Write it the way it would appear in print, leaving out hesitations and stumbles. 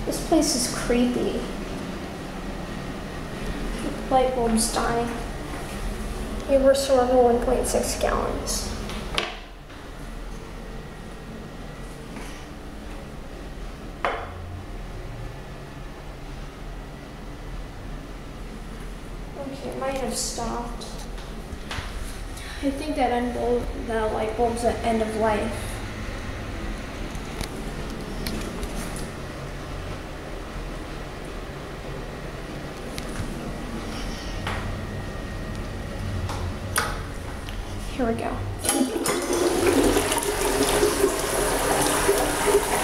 This place is creepy. Light bulb's dying. We were storing 1.6 gallons. Okay, it might have stopped. I think that light bulb's at end of life. Here we go.